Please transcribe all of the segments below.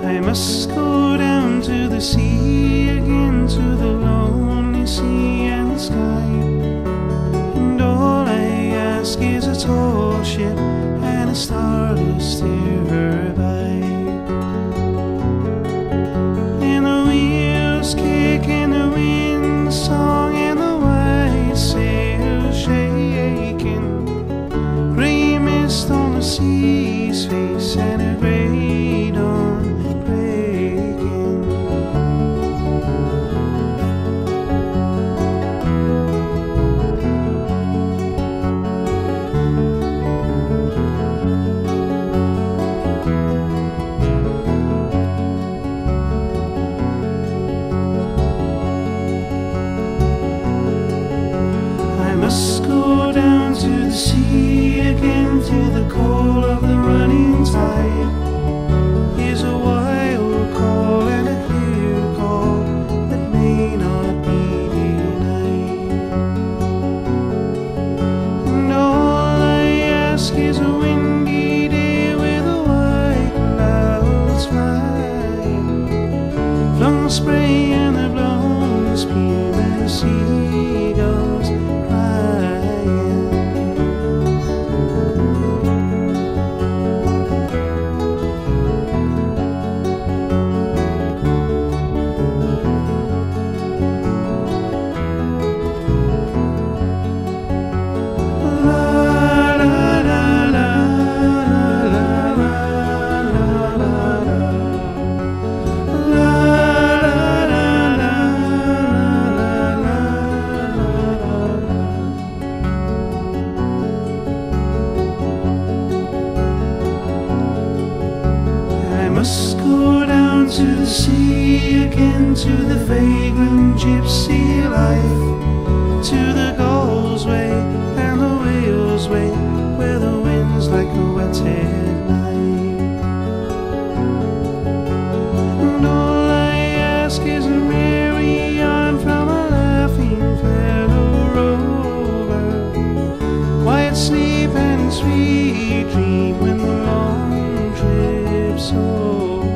I must go down to the sea again, to the lonely sea and sky. And all I ask is a tall ship and a star to steer her by. And the wheels kick and the wind song and the white sails shaking, grey mist on the sea's face and a grey dawn breaking. I must go down to the sea again, to the call of the running tide. Here's a wild call and a clear call that may not be denied. And all I ask is a windy day with the white clouds flying, flung the spray and the blown spear and the seagulls crying. I must go down to the sea again, to the vagrant gypsy life, to the Gull's Way and the Whale's Way, where the wind's like a wetted knife. And all I ask is a merry yarn from a laughing fellow rover, quiet sleep and sweet dream when the long trip's over.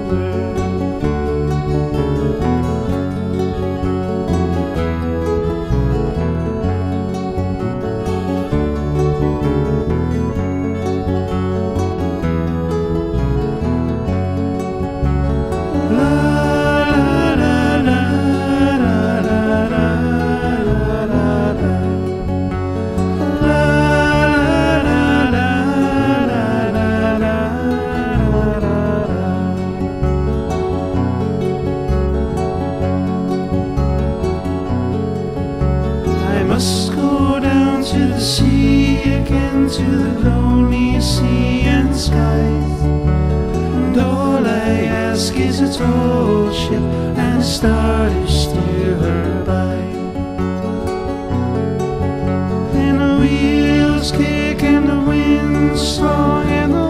I must go down to the sea again, to the lonely sea and skies. And all I ask is a tall ship and a star to steer her by. And the wheels kick and the wind's strong and the